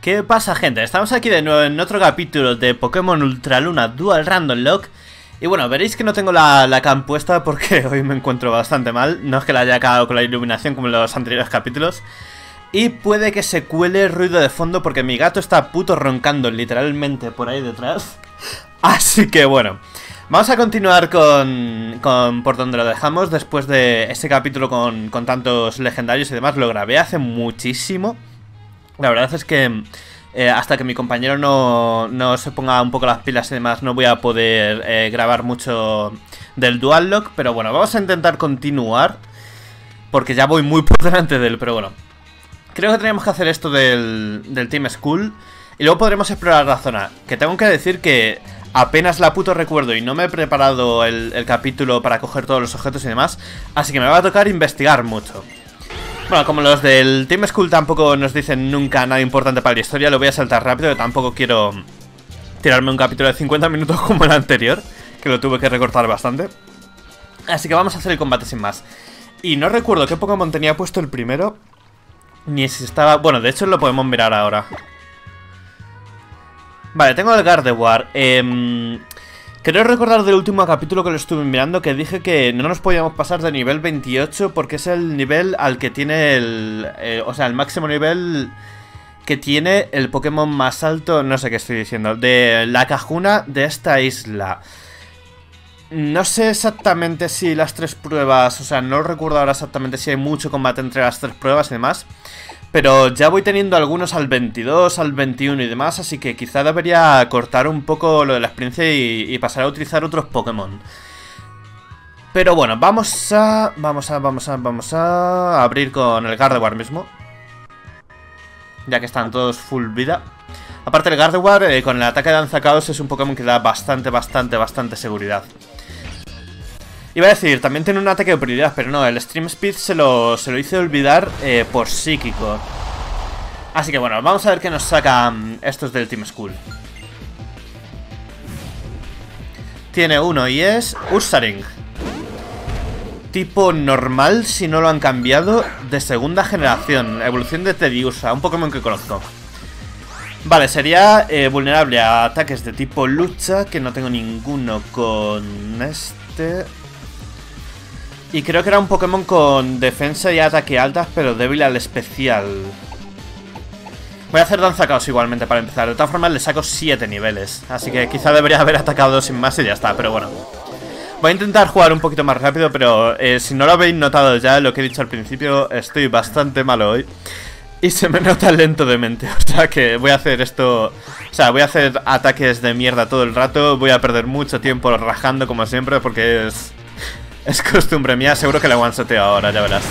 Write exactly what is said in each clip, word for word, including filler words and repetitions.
¿Qué pasa, gente? Estamos aquí de nuevo en otro capítulo de Pokémon Ultraluna Dual Random Lock. Y bueno, veréis que no tengo la, la cam puesta porque hoy me encuentro bastante mal. No es que la haya acabado con la iluminación como en los anteriores capítulos. Y puede que se cuele ruido de fondo porque mi gato está puto roncando literalmente por ahí detrás. Así que bueno, vamos a continuar con, con por donde lo dejamos después de ese capítulo con, con tantos legendarios y demás. Lo grabé hace muchísimo. La verdad es que eh, hasta que mi compañero no, no se ponga un poco las pilas y demás no voy a poder eh, grabar mucho del Dual Lock. Pero bueno, vamos a intentar continuar porque ya voy muy por delante de él, pero bueno. Creo que tenemos que hacer esto del, del Team Skull y luego podremos explorar la zona. Que tengo que decir que apenas la puto recuerdo y no me he preparado el, el capítulo para coger todos los objetos y demás. Así que me va a tocar investigar mucho. Bueno, como los del Team Skull tampoco nos dicen nunca nada importante para la historia, lo voy a saltar rápido, que tampoco quiero tirarme un capítulo de cincuenta minutos como el anterior, que lo tuve que recortar bastante. Así que vamos a hacer el combate sin más. Y no recuerdo qué Pokémon tenía puesto el primero, ni si estaba... Bueno, de hecho lo podemos mirar ahora. Vale, tengo el Gardevoir. Eh... Creo recordar del último capítulo que lo estuve mirando que dije que no nos podíamos pasar de nivel veintiocho porque es el nivel al que tiene el... Eh, o sea, el máximo nivel que tiene el Pokémon más alto, no sé qué estoy diciendo, de la Cajuna de esta isla. No sé exactamente si las tres pruebas, o sea, no recuerdo ahora exactamente si hay mucho combate entre las tres pruebas y demás. Pero ya voy teniendo algunos al veintidós, al veintiuno y demás, así que quizá debería cortar un poco lo de la experiencia y, y pasar a utilizar otros Pokémon. Pero bueno, vamos a... Vamos a... Vamos a... Vamos a abrir con el Gardevoir mismo. Ya que están todos full vida. Aparte el Gardevoir, eh, con el ataque de Danza Caos es un Pokémon que da bastante, bastante, bastante seguridad. Iba a decir, también tiene un ataque de prioridad, pero no, el Stream Speed se lo, se lo hice olvidar eh, por psíquico. Así que bueno, vamos a ver qué nos sacan estos del Team Skull. Tiene uno y es Ursaring. Tipo normal, si no lo han cambiado, de segunda generación. Evolución de Tediursa, un Pokémon que conozco. Vale, sería eh, vulnerable a ataques de tipo lucha, que no tengo ninguno con este... Y creo que era un Pokémon con defensa y ataque altas, pero débil al especial. Voy a hacer Danza Caos igualmente para empezar. De todas formas le saco siete niveles, así que quizá debería haber atacado dos sin más y ya está, pero bueno. Voy a intentar jugar un poquito más rápido, pero eh, si no lo habéis notado ya, lo que he dicho al principio, estoy bastante malo hoy. Y se me nota lento de mente, o sea que voy a hacer esto... O sea, voy a hacer ataques de mierda todo el rato. Voy a perder mucho tiempo rajando como siempre porque es... Es costumbre mía, seguro que la one-shoteo ahora, ya verás.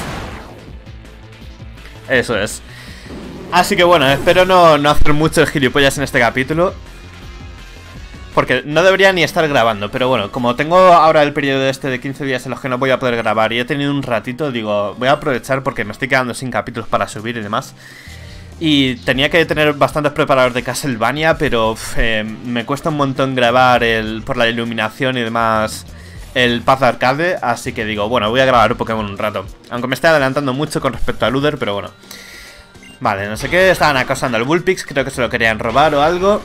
Eso es. Así que bueno, espero no, no hacer muchos gilipollas en este capítulo, porque no debería ni estar grabando. Pero bueno, como tengo ahora el periodo este de quince días en los que no voy a poder grabar y he tenido un ratito, digo, voy a aprovechar porque me estoy quedando sin capítulos para subir y demás. Y tenía que tener bastantes preparadores de Castlevania, pero uf, eh, me cuesta un montón grabar el, por la iluminación y demás... El Path Arcade, así que digo, bueno, voy a grabar un Pokémon un rato. Aunque me esté adelantando mucho con respecto a Luder, pero bueno. Vale, no sé qué, estaban acosando al Bullpix, creo que se lo querían robar o algo.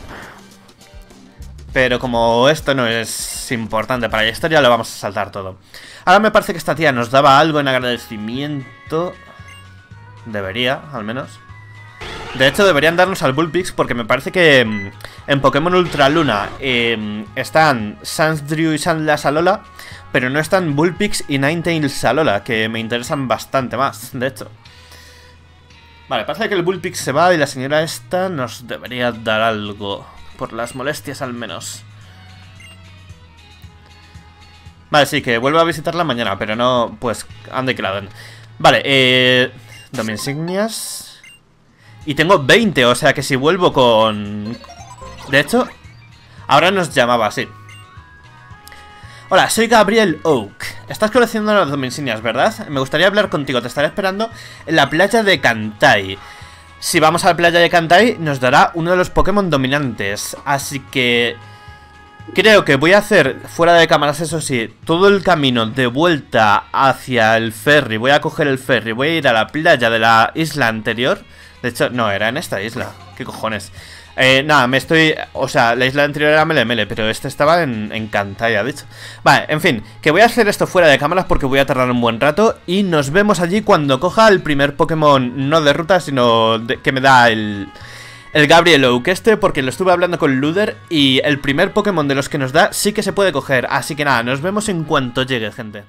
Pero como esto no es importante para la historia, lo vamos a saltar todo. Ahora me parece que esta tía nos daba algo en agradecimiento. Debería, al menos. De hecho, deberían darnos al Bullpix porque me parece que mmm, en Pokémon Ultraluna eh, están Sandrew y Sandlasalola, pero no están Bullpix y Ninetales Alola, que me interesan bastante más, de hecho. Vale, parece que el Bullpix se va y la señora esta nos debería dar algo, por las molestias al menos. Vale, sí, que vuelvo a visitarla mañana, pero no, pues, ande que la den. Vale, eh... Dominsignias... Y tengo veinte, o sea que si vuelvo con... De hecho, ahora nos llamaba así. Hola, soy Gabriel Oak. Estás coleccionando las Dominsignias, ¿verdad? Me gustaría hablar contigo, te estaré esperando en la playa de Kantai. Si vamos a la playa de Kantai, nos dará uno de los Pokémon dominantes. Así que... Creo que voy a hacer, fuera de cámaras eso sí, todo el camino de vuelta hacia el ferry. Voy a coger el ferry, voy a ir a la playa de la isla anterior, De hecho, no, era en esta isla. ¿Qué cojones? Eh, nada, me estoy... O sea, la isla anterior era Mele Mele, pero este estaba en, en Cantaya, de hecho. Vale, en fin, que voy a hacer esto fuera de cámaras porque voy a tardar un buen rato. Y nos vemos allí cuando coja el primer Pokémon, no de ruta, sino de, que me da el... El Gabriel Oak este, porque lo estuve hablando con Luder. Y el primer Pokémon de los que nos da sí que se puede coger. Así que nada, nos vemos en cuanto llegue, gente.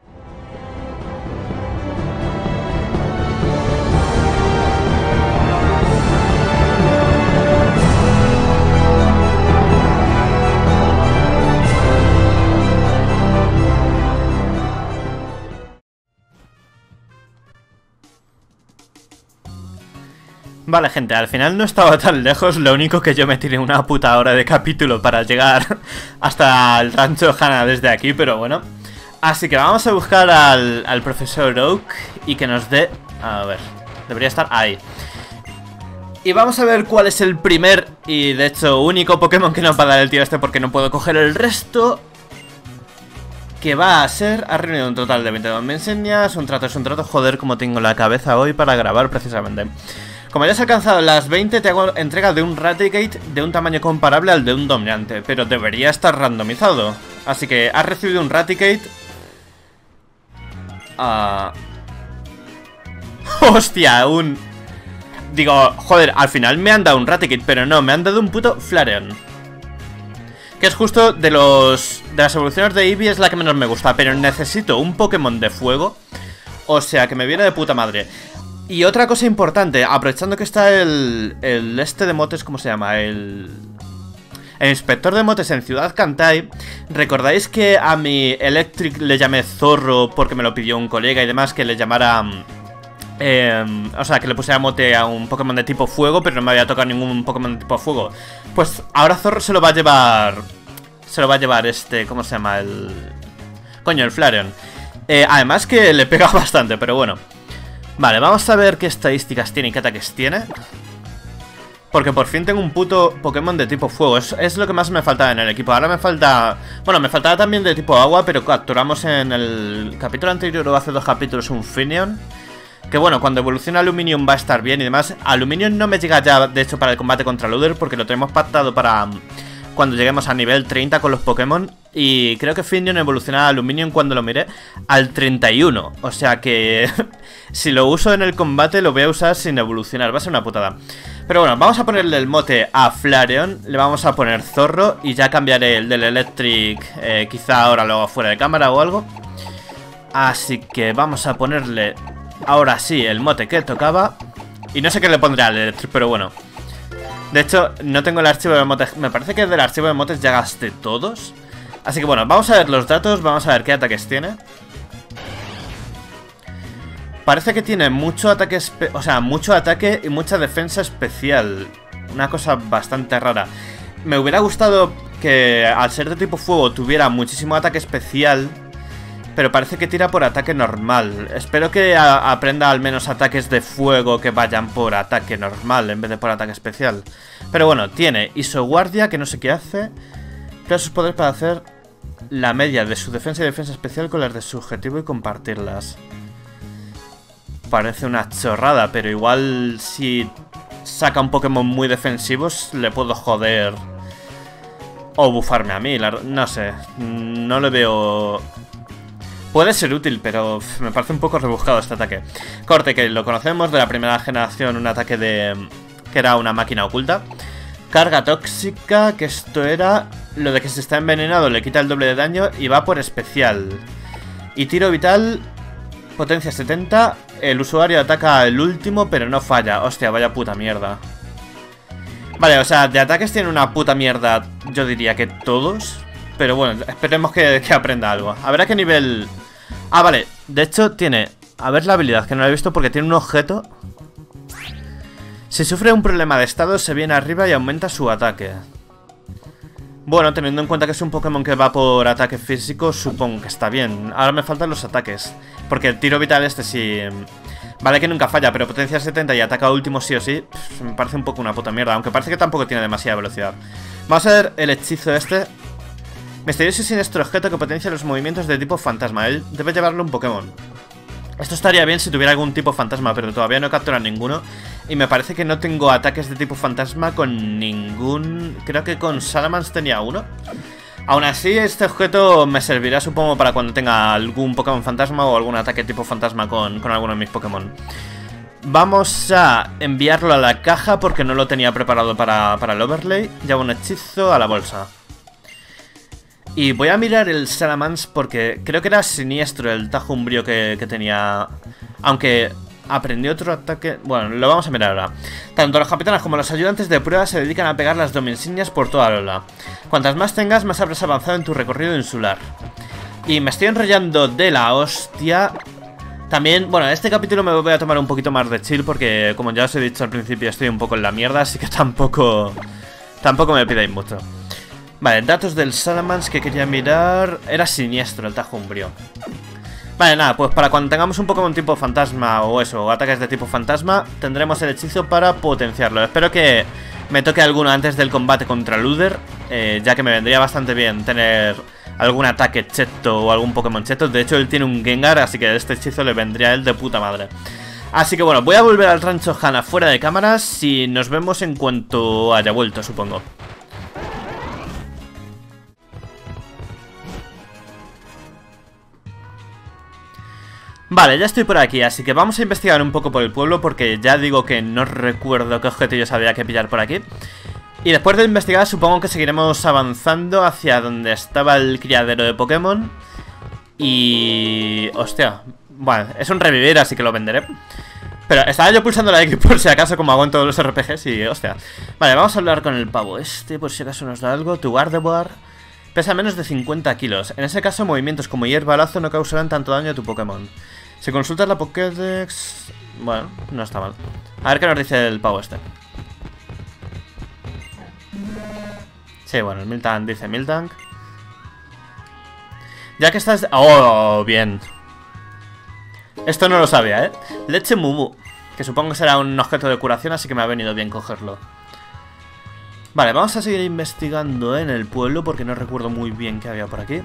Vale, gente, al final no estaba tan lejos. Lo único que yo me tiré una puta hora de capítulo para llegar hasta el rancho Hana desde aquí, pero bueno. Así que vamos a buscar al, al profesor Oak y que nos dé... A ver, debería estar ahí. Y vamos a ver cuál es el primer y de hecho único Pokémon que nos va a dar el tío este, porque no puedo coger el resto. Que va a ser... Ha reunido un total de veintidós. Me enseñas, un trato es un trato. Joder, como tengo la cabeza hoy para grabar precisamente. Como ya has alcanzado las veinte, te hago entrega de un Raticate de un tamaño comparable al de un dominante, pero debería estar randomizado. Así que has recibido un Raticate. Uh... Hostia, un... Digo, joder, al final me han dado un Raticate, pero no, me han dado un puto Flareon. Que es justo de los... De las evoluciones de Eevee es la que menos me gusta, pero necesito un Pokémon de fuego. O sea, que me viene de puta madre. Y otra cosa importante, aprovechando que está el, el este de motes, ¿cómo se llama? El, el inspector de motes en Ciudad Kantai. ¿Recordáis que a mi Electric le llamé Zorro porque me lo pidió un colega y demás, que le llamara... Eh, o sea, que le pusiera mote a un Pokémon de tipo fuego, pero no me había tocado ningún Pokémon de tipo fuego? Pues ahora Zorro se lo va a llevar... Se lo va a llevar este... ¿Cómo se llama? El... Coño, el Flareon. Eh, además que le pega bastante, pero bueno. Vale, vamos a ver qué estadísticas tiene y qué ataques tiene. Porque por fin tengo un puto Pokémon de tipo fuego. Es, es lo que más me faltaba en el equipo. Ahora me falta... Bueno, me faltaba también de tipo agua, pero capturamos en el capítulo anterior o hace dos capítulos un Finneon. Que bueno, cuando evolucione Aluminium va a estar bien y demás. Aluminium no me llega ya, de hecho, para el combate contra Luder, porque lo tenemos pactado para... Cuando lleguemos a nivel treinta con los Pokémon. Y creo que Finneon evolucionará a Aluminium cuando lo miré al treinta y uno. O sea que si lo uso en el combate lo voy a usar sin evolucionar. Va a ser una putada. Pero bueno, vamos a ponerle el mote a Flareon. Le vamos a poner Zorro. Y ya cambiaré el del Electric, eh, quizá ahora luego fuera de cámara o algo. Así que vamos a ponerle ahora sí el mote que tocaba. Y no sé qué le pondré al Electric, pero bueno. De hecho, no tengo el archivo de motes. Me parece que del archivo de motes ya gasté todos. Así que bueno, vamos a ver los datos. Vamos a ver qué ataques tiene. Parece que tiene mucho ataque, o sea, mucho ataque y mucha defensa especial. Una cosa bastante rara. Me hubiera gustado que al ser de tipo fuego tuviera muchísimo ataque especial, pero parece que tira por ataque normal. Espero que a aprenda al menos ataques de fuego que vayan por ataque normal en vez de por ataque especial. Pero bueno, tiene Isoguardia, que no sé qué hace. Crea sus poderes para hacer la media de su defensa y defensa especial con las de su objetivo y compartirlas. Parece una chorrada, pero igual si saca un Pokémon muy defensivo le puedo joder o bufarme a mí. La... No sé, no le veo... Puede ser útil, pero me parece un poco rebuscado este ataque. Corte, que lo conocemos de la primera generación, un ataque de... que era una máquina oculta. Carga tóxica, que esto era lo de que si está envenenado le quita el doble de daño y va por especial. Y tiro vital, potencia setenta. El usuario ataca el último, pero no falla. Hostia, vaya puta mierda. Vale, o sea, de ataques tiene una puta mierda, yo diría que todos. Pero bueno, esperemos que, que aprenda algo. A ver a qué nivel... Ah, vale, de hecho tiene... A ver la habilidad, que no la he visto porque tiene un objeto. Si sufre un problema de estado, se viene arriba y aumenta su ataque. Bueno, teniendo en cuenta que es un Pokémon que va por ataque físico, supongo que está bien. Ahora me faltan los ataques, porque el tiro vital este sí... Vale que nunca falla, pero potencia setenta y ataca último sí o sí, pff, me parece un poco una puta mierda. Aunque parece que tampoco tiene demasiada velocidad. Vamos a ver el hechizo este. Misterioso y siniestro objeto que potencia los movimientos de tipo fantasma. Él debe llevarle un Pokémon. Esto estaría bien si tuviera algún tipo fantasma, pero todavía no he capturado ninguno. Y me parece que no tengo ataques de tipo fantasma con ningún... Creo que con Salamence tenía uno. Aún así, este objeto me servirá, supongo, para cuando tenga algún Pokémon fantasma o algún ataque tipo fantasma con, con alguno de mis Pokémon. Vamos a enviarlo a la caja porque no lo tenía preparado para, para el overlay. Lleva un hechizo a la bolsa. Y voy a mirar el Salamence porque creo que era siniestro el tajo umbrío que, que tenía. Aunque aprendió otro ataque... Bueno, lo vamos a mirar ahora. Tanto los capitanes como los ayudantes de prueba se dedican a pegar las dominsignias por toda Alola. Cuantas más tengas, más habrás avanzado en tu recorrido insular. Y me estoy enrollando de la hostia. También, bueno, este capítulo me voy a tomar un poquito más de chill porque, como ya os he dicho al principio, estoy un poco en la mierda, así que tampoco... Tampoco me pidáis mucho. Vale, datos del Salamence que quería mirar... Era siniestro el tajo umbrío. Vale, nada, pues para cuando tengamos un Pokémon tipo fantasma o eso, o ataques de tipo fantasma, tendremos el hechizo para potenciarlo. Espero que me toque alguno antes del combate contra Luder, eh, ya que me vendría bastante bien tener algún ataque cheto o algún Pokémon cheto. De hecho, él tiene un Gengar, así que este hechizo le vendría a él de puta madre. Así que bueno, voy a volver al rancho Hana fuera de cámaras y nos vemos en cuanto haya vuelto, supongo. Vale, ya estoy por aquí, así que vamos a investigar un poco por el pueblo porque ya digo que no recuerdo qué objetillos había que pillar por aquí. Y después de investigar supongo que seguiremos avanzando hacia donde estaba el criadero de Pokémon. Y... hostia, bueno, es un revivir, así que lo venderé. Pero estaba yo pulsando la X por si acaso, como hago en todos los R P Gs y hostia. Vale, vamos a hablar con el pavo este por si acaso nos da algo. Tu Gardevoir pesa menos de cincuenta kilos. En ese caso movimientos como hierbalazo no causarán tanto daño a tu Pokémon. Si consultas la Pokédex... Bueno, no está mal. A ver qué nos dice el pavo este. Sí, bueno, el Miltank dice Miltank. Ya que estás... ¡Oh, bien! Esto no lo sabía, ¿eh? Leche Mumu, que supongo que será un objeto de curación, así que me ha venido bien cogerlo. Vale, vamos a seguir investigando en el pueblo porque no recuerdo muy bien qué había por aquí.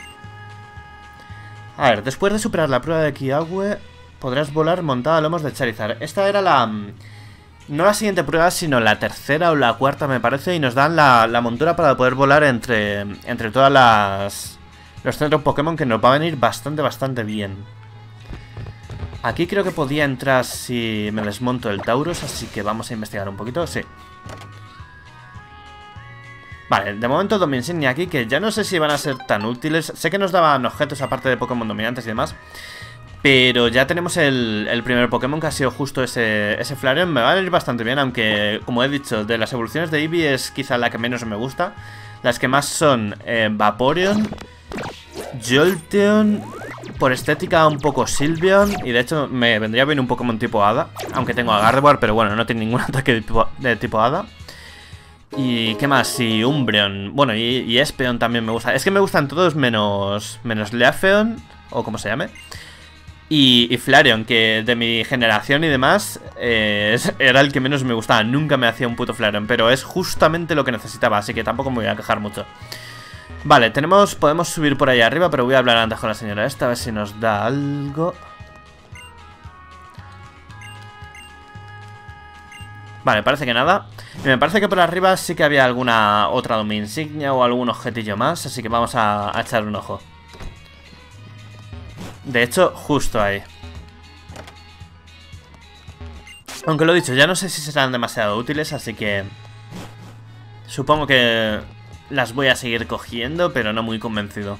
A ver, después de superar la prueba de Kiawe, podrás volar montado a lomos de Charizard. Esta era la... No la siguiente prueba, sino la tercera o la cuarta, me parece. Y nos dan la, la montura para poder volar entre, entre todas las... los centros Pokémon, que nos va a venir bastante, bastante bien. Aquí creo que podía entrar si me desmonto el Tauros, así que vamos a investigar un poquito. Sí. Vale, de momento Dominsignia aquí, que ya no sé si van a ser tan útiles. Sé que nos daban objetos aparte de Pokémon dominantes y demás, pero ya tenemos el, el primer Pokémon que ha sido justo ese, ese Flareon. Me va a ir bastante bien, aunque, como he dicho, de las evoluciones de Eevee es quizá la que menos me gusta. Las que más son eh, Vaporeon, Jolteon, por estética un poco Sylveon, y de hecho me vendría bien un Pokémon tipo Hada, aunque tengo a Gardevoir, pero bueno, no tiene ningún ataque de tipo, de tipo Hada. Y qué más, y Umbreon, bueno, y, y Espeon también me gusta. Es que me gustan todos menos menos Leafeon, o como se llame. Y, y Flareon, que de mi generación y demás eh, era el que menos me gustaba. Nunca me hacía un puto Flareon, pero es justamente lo que necesitaba, así que tampoco me voy a quejar mucho. Vale, tenemos, podemos subir por ahí arriba, pero voy a hablar antes con la señora esta, a ver si nos da algo. Vale, parece que nada. Y me parece que por arriba sí que había alguna otra dominsignia o algún objetillo más, así que vamos a, a echar un ojo. De hecho, justo ahí. Aunque lo dicho, ya no sé si serán demasiado útiles, así que... supongo que las voy a seguir cogiendo, pero no muy convencido.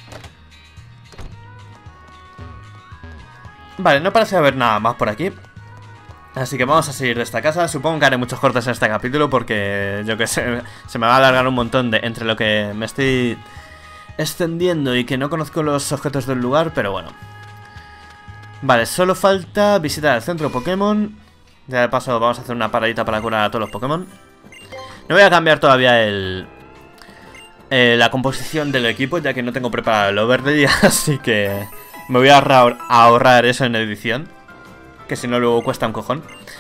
Vale, no parece haber nada más por aquí. Así que vamos a seguir de esta casa. Supongo que haré muchos cortes en este capítulo porque, yo que sé, se me va a alargar un montón de entre lo que me estoy extendiendo y que no conozco los objetos del lugar, pero bueno. Vale, solo falta visitar el centro Pokémon. Ya de paso vamos a hacer una paradita para curar a todos los Pokémon. No voy a cambiar todavía el... Eh, la composición del equipo, ya que no tengo preparado el overlay, así que me voy a ahorrar, a ahorrar eso en edición, que si no luego cuesta un cojón.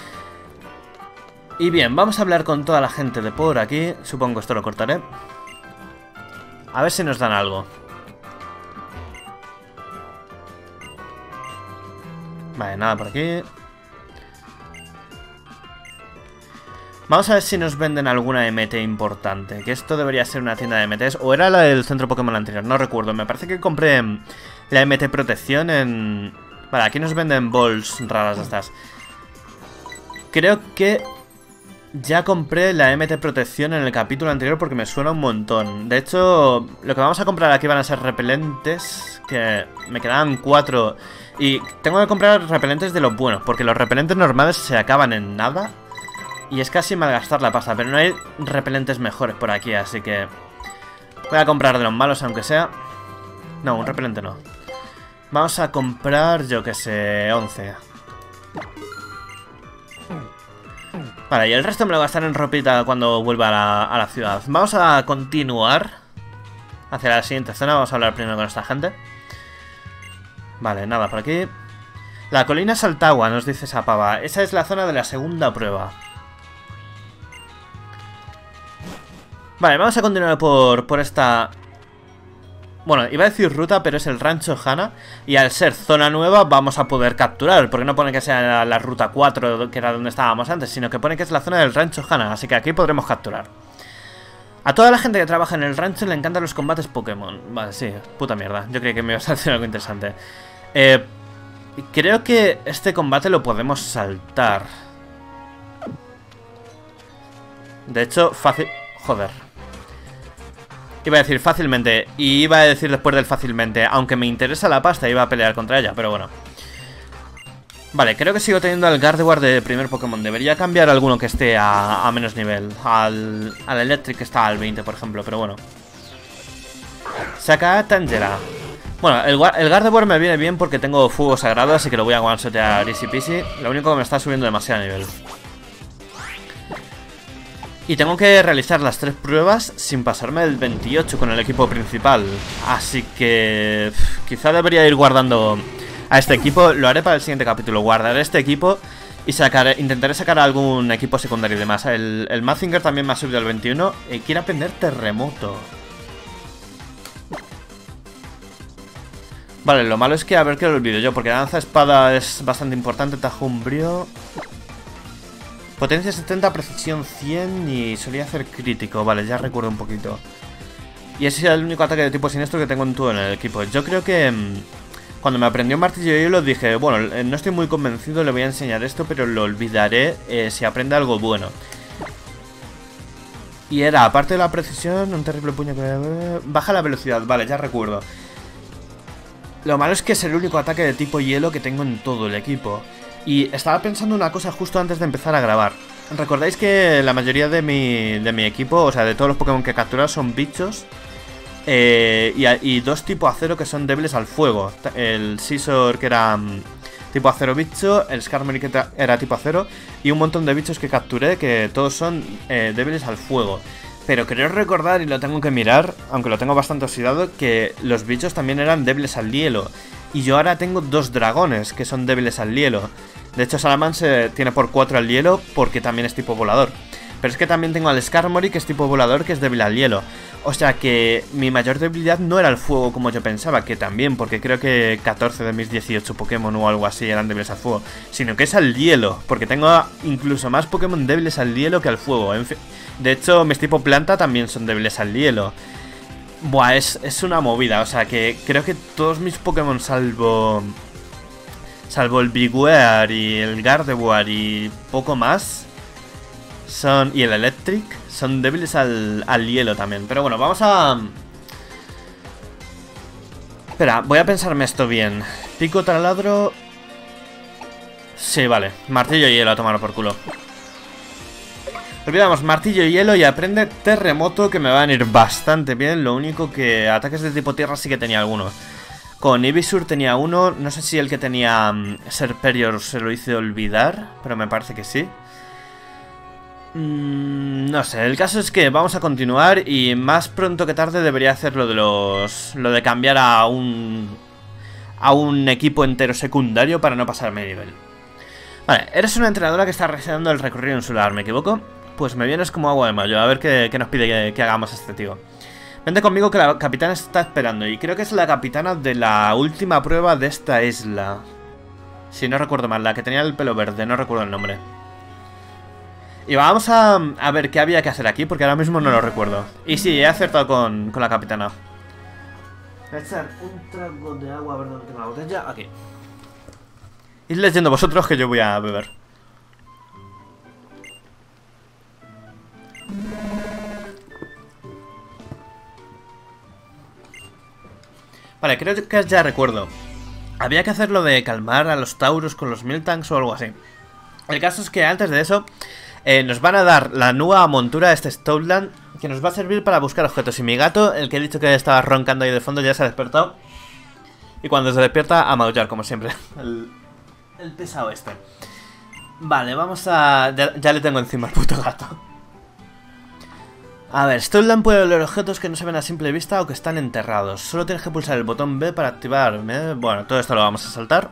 Y bien, vamos a hablar con toda la gente de por aquí. Supongo que esto lo cortaré. A ver si nos dan algo. Vale, nada por aquí. Vamos a ver si nos venden alguna M T importante. Que esto debería ser una tienda de M Ts. O era la del centro Pokémon anterior, no recuerdo. Me parece que compré la M T protección en... Vale, aquí nos venden balls raras estas. Creo que ya compré la M T protección en el capítulo anterior porque me suena un montón. De hecho, lo que vamos a comprar aquí van a ser repelentes. Que me quedaban cuatro. Y tengo que comprar repelentes de los buenos, porque los repelentes normales se acaban en nada. Y es casi malgastar la pasta, pero no hay repelentes mejores por aquí, así que voy a comprar de los malos, aunque sea. No, un repelente no. Vamos a comprar, yo que sé, once. Vale, y el resto me lo gastaré en ropita cuando vuelva a la, a la ciudad. Vamos a continuar hacia la siguiente zona. Vamos a hablar primero con esta gente. Vale, nada por aquí. La colina Saltagua, nos dice esa pava. Esa es la zona de la segunda prueba. Vale, vamos a continuar por, por esta... Bueno, iba a decir ruta, pero es el Rancho Hana. Y al ser zona nueva vamos a poder capturar. Porque no pone que sea la, la ruta cuatro, que era donde estábamos antes, sino que pone que es la zona del Rancho Hana. Así que aquí podremos capturar. A toda la gente que trabaja en el rancho le encantan los combates Pokémon. Vale, sí, puta mierda. Yo creí que me ibas a decir algo interesante. Eh, creo que este combate lo podemos saltar. De hecho, fácil... Joder. Iba a decir fácilmente, y iba a decir después del fácilmente, aunque me interesa la pasta, iba a pelear contra ella, pero bueno. Vale, creo que sigo teniendo al Gardevoir de primer Pokémon. Debería cambiar alguno que esté a, a menos nivel. Al, al Electric que está al veinte, por ejemplo, pero bueno. Saca a Tangela. Bueno, el, el Gardevoir me viene bien porque tengo fuego sagrado, así que lo voy a one-shotear easy peasy. Lo único que me está subiendo demasiado nivel. Y tengo que realizar las tres pruebas sin pasarme el veintiocho con el equipo principal. Así que... Pff, quizá debería ir guardando a este equipo. Lo haré para el siguiente capítulo. Guardaré este equipo y sacaré, intentaré sacar algún equipo secundario y demás. El, el Mazinger también me ha subido al veintiuno. Y quiere aprender terremoto. Vale, lo malo es que a ver que lo olvido yo, porque la danza espada es bastante importante. Tajo umbrío. Potencia setenta, precisión cien y solía hacer crítico. Vale, ya recuerdo un poquito. Y ese es el único ataque de tipo siniestro que tengo en todo en el equipo. Yo creo que mmm, cuando me aprendió Martillo de Hielo dije, bueno, no estoy muy convencido, le voy a enseñar esto, pero lo olvidaré eh, si aprende algo bueno. Y era, aparte de la precisión, un terrible puño que... Baja la velocidad, vale, ya recuerdo. Lo malo es que es el único ataque de tipo hielo que tengo en todo el equipo. Y estaba pensando una cosa justo antes de empezar a grabar. ¿Recordáis que la mayoría de mi, de mi equipo, o sea, de todos los Pokémon que he capturado son bichos? Eh, y, y dos tipo acero que son débiles al fuego. El Scizor que era um, tipo acero bicho, el Skarmory que era tipo acero, y un montón de bichos que capturé que todos son eh, débiles al fuego. Pero creo recordar, y lo tengo que mirar, aunque lo tengo bastante oxidado, que los bichos también eran débiles al hielo. Y yo ahora tengo dos dragones que son débiles al hielo. De hecho, Salamence tiene por cuatro al hielo porque también es tipo volador. Pero es que también tengo al Skarmory que es tipo volador, que es débil al hielo. O sea que mi mayor debilidad no era el fuego como yo pensaba, que también, porque creo que catorce de mis dieciocho Pokémon o algo así eran débiles al fuego. Sino que es al hielo, porque tengo incluso más Pokémon débiles al hielo que al fuego. En fin, de hecho, mis tipo planta también son débiles al hielo. Buah, es, es una movida, o sea que creo que todos mis Pokémon salvo... Salvo el Bewear y el Gardevoir y poco más son, y el Electric son débiles al, al hielo también. Pero bueno, vamos a... Espera, voy a pensarme esto bien. Pico taladro... Sí, vale, martillo y hielo a tomar por culo. Olvidamos martillo y hielo y aprende terremoto, que me van a ir bastante bien. Lo único que ataques de tipo tierra sí que tenía algunos. Con Ivysaur tenía uno, no sé si el que tenía um, Serperior se lo hice olvidar, pero me parece que sí. Mm, no sé, el caso es que vamos a continuar y más pronto que tarde debería hacer lo de los... Lo de cambiar a un... A un equipo entero secundario para no pasarme de nivel. Vale, eres una entrenadora que está realizando el recorrido insular, ¿me equivoco? Pues me vienes como agua de mayo, a ver qué, qué nos pide que, que hagamos este tío. Vente conmigo que la capitana está esperando. Y creo que es la capitana de la última prueba de esta isla. Si no recuerdo mal, la que tenía el pelo verde, no recuerdo el nombre. Y vamos a, a ver qué había que hacer aquí, porque ahora mismo no lo recuerdo. Y sí, he acertado con, con la capitana. Voy a echar un trago de agua, a ver dónde tengo la botella. Aquí. Id leyendo vosotros que yo voy a beber. Vale, creo que ya recuerdo. Había que hacer lo de calmar a los Taurus con los Miltanks o algo así. El caso es que antes de eso eh, nos van a dar la nueva montura de este Stoutland, que nos va a servir para buscar objetos. Y mi gato, el que he dicho que estaba roncando ahí de fondo, ya se ha despertado. Y cuando se despierta, a maullar, como siempre. El, el pesado este. Vale, vamos a... Ya, ya le tengo encima al puto gato. A ver, Stoutland puede oler objetos que no se ven a simple vista o que están enterrados. Solo tienes que pulsar el botón B para activar. Bueno, todo esto lo vamos a saltar,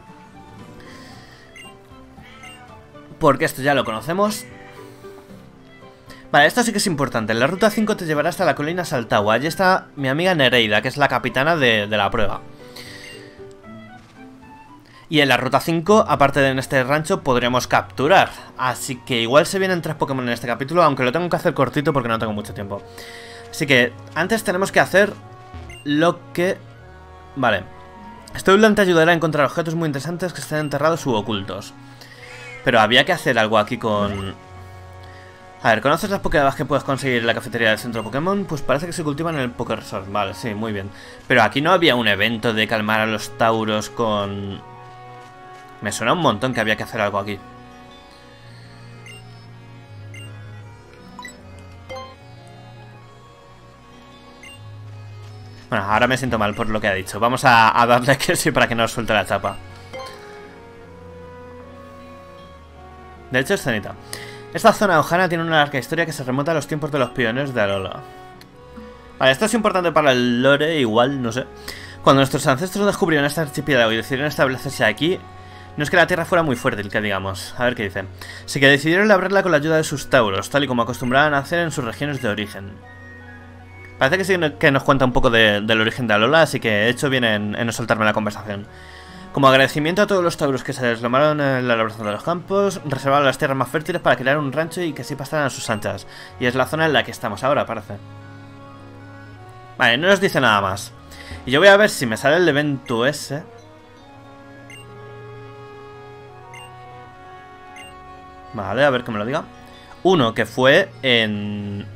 porque esto ya lo conocemos. Vale, esto sí que es importante. La ruta cinco te llevará hasta la colina Saltagua. Allí está mi amiga Nereida, que es la capitana de, de la prueba. Y en la ruta cinco, aparte de en este rancho, podríamos capturar. Así que igual se vienen tres Pokémon en este capítulo, aunque lo tengo que hacer cortito porque no tengo mucho tiempo. Así que antes tenemos que hacer lo que... Vale. Stoutland te ayudará a encontrar objetos muy interesantes que estén enterrados u ocultos. Pero había que hacer algo aquí con... A ver, ¿conoces las Pokébas que puedes conseguir en la cafetería del centro Pokémon? Pues parece que se cultivan en el Poké Resort. Vale, sí, muy bien. Pero aquí no había un evento de calmar a los Tauros con... Me suena un montón que había que hacer algo aquí. Bueno, ahora me siento mal por lo que ha dicho. Vamos a, a darle que sí para que no suelte la chapa. De hecho, escenita. Esta zona Ohana tiene una larga historia que se remonta a los tiempos de los pioneros de Alola. Vale, esto es importante para el lore, igual, no sé. Cuando nuestros ancestros descubrieron este archipiélago y decidieron establecerse aquí, no es que la tierra fuera muy fértil, que digamos. A ver qué dicen. Así que decidieron labrarla con la ayuda de sus tauros, tal y como acostumbraban a hacer en sus regiones de origen. Parece que sí que nos cuenta un poco de, del origen de Alola, así que he hecho bien en, en no soltarme la conversación. Como agradecimiento a todos los tauros que se deslomaron en la elaboración de los campos, reservaron las tierras más fértiles para crear un rancho y que así pasaran a sus anchas. Y es la zona en la que estamos ahora, parece. Vale, no nos dice nada más. Y yo voy a ver si me sale el evento ese. Vale, a ver que me lo diga. Uno que fue en...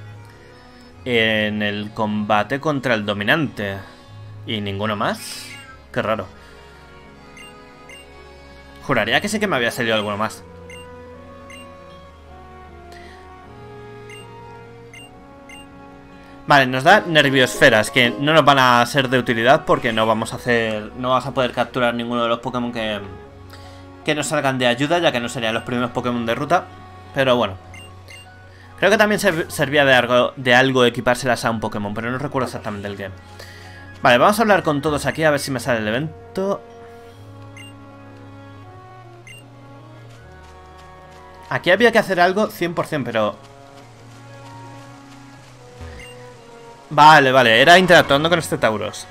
En el combate contra el dominante. ¿Y ninguno más? Qué raro. Juraría que sí que me había salido alguno más. Vale, nos da nerviosferas, que no nos van a ser de utilidad porque no vamos a hacer... No vamos a poder capturar ninguno de los Pokémon que... Que nos salgan de ayuda, ya que no serían los primeros Pokémon de ruta. Pero bueno. Creo que también servía de algo, de algo equipárselas a un Pokémon, pero no recuerdo exactamente el qué. Vale, vamos a hablar con todos aquí a ver si me sale el evento. Aquí había que hacer algo cien por cien, pero... Vale, vale, era interactuando con este Tauros.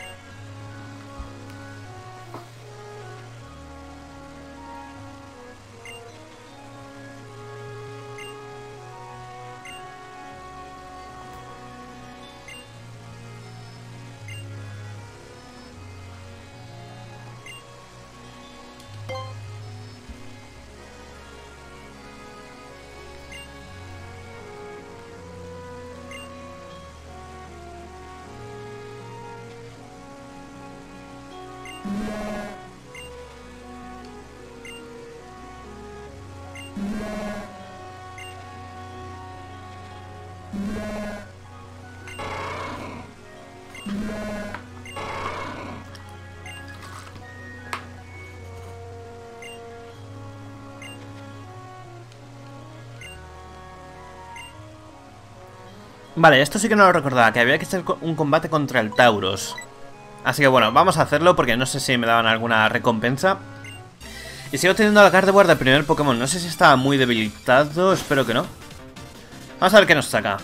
Vale, esto sí que no lo recordaba, que había que hacer un combate contra el Tauros. Así que bueno, vamos a hacerlo porque no sé si me daban alguna recompensa. Y sigo teniendo la Gardevoir del primer Pokémon. No sé si estaba muy debilitado, espero que no. Vamos a ver qué nos saca.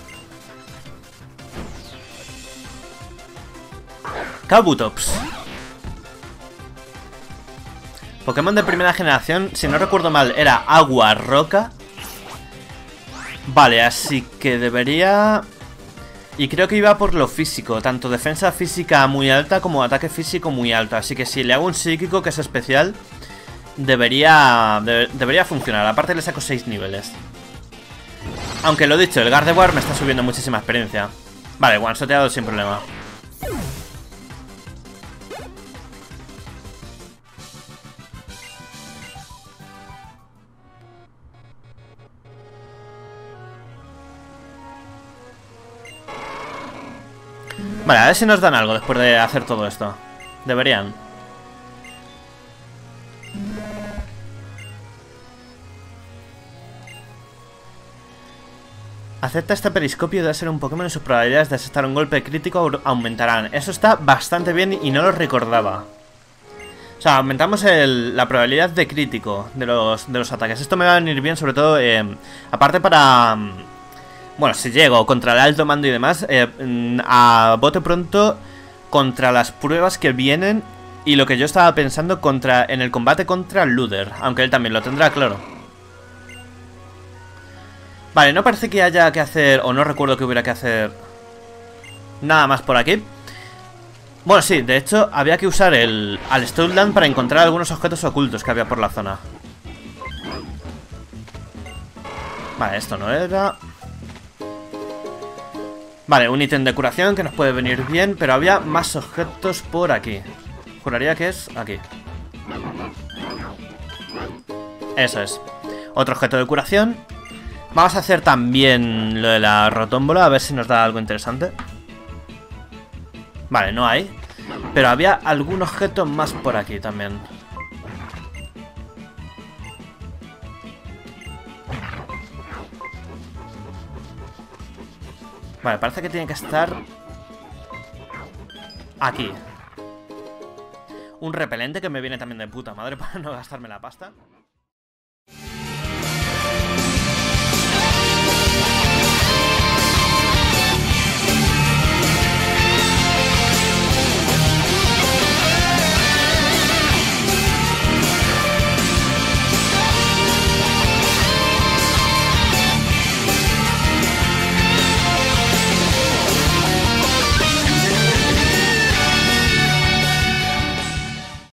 Kabutops. Pokémon de primera generación, si no recuerdo mal, era agua, roca. Vale, así que debería... Y creo que iba por lo físico, tanto defensa física muy alta como ataque físico muy alto. Así que si le hago un psíquico que es especial, debería de, debería funcionar. Aparte le saco seis niveles. Aunque lo dicho, el Gardevoir me está subiendo muchísima experiencia. Vale, one-shoteado sin problema. Vale, a ver si nos dan algo después de hacer todo esto. Deberían. Acepta este periscopio de ser un Pokémon y sus probabilidades de aceptar un golpe crítico aumentarán. Eso está bastante bien y no lo recordaba. O sea, aumentamos el, la probabilidad de crítico de los, de los ataques. Esto me va a venir bien, sobre todo, eh, aparte para... Bueno, si llego contra el alto mando y demás, eh, a bote pronto contra las pruebas que vienen y lo que yo estaba pensando contra en el combate contra Luder, aunque él también lo tendrá, claro. Vale, no parece que haya que hacer, o no recuerdo que hubiera que hacer nada más por aquí. Bueno, sí, de hecho, había que usar el al Stoutland para encontrar algunos objetos ocultos que había por la zona. Vale, esto no era... Vale, un ítem de curación que nos puede venir bien, pero había más objetos por aquí. Juraría que es aquí. Eso es. Otro objeto de curación. Vamos a hacer también lo de la rotómbola, a ver si nos da algo interesante. Vale, no hay. Pero había algún objeto más por aquí también. Vale, parece que tiene que estar aquí. Un repelente que me viene también de puta madre para no gastarme la pasta.